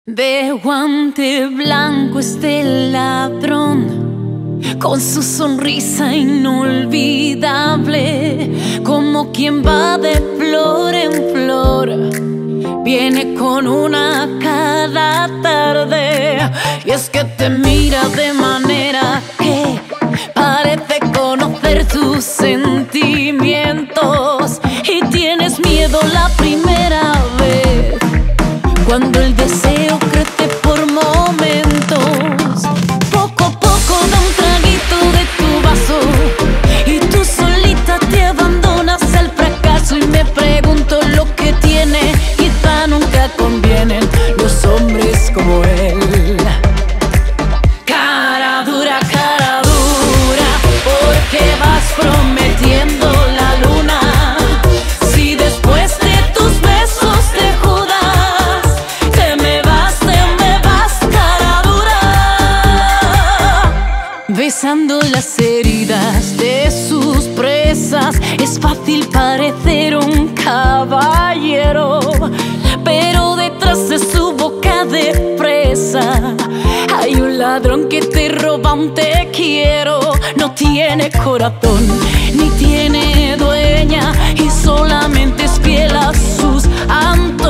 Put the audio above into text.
De guante blanco el ladrón, con su sonrisa inolvidable, como quien va de flor en flor. Viene con una cada tarde, y es que te mira de manera que parece conocer tus sentimientos, y tienes miedo la primera vez, cuando el deseo crece por momentos. Poco a poco da un traguito de tu vaso, y tú solita te abandonas al fracaso. Y me pregunto lo que tiene, quizá nunca convienen los hombres como él. Cara dura, porque vas prometiendo la luna, si después de tus besos de Judas te me vas, cara dura. Besando las heridas de sus presas, es fácil parecer un caballero, pero detrás de su boca de fresa hay un ladrón que te roba un te quiero. No tiene corazón, ni tiene dueña, y solamente es fiel a sus antojos.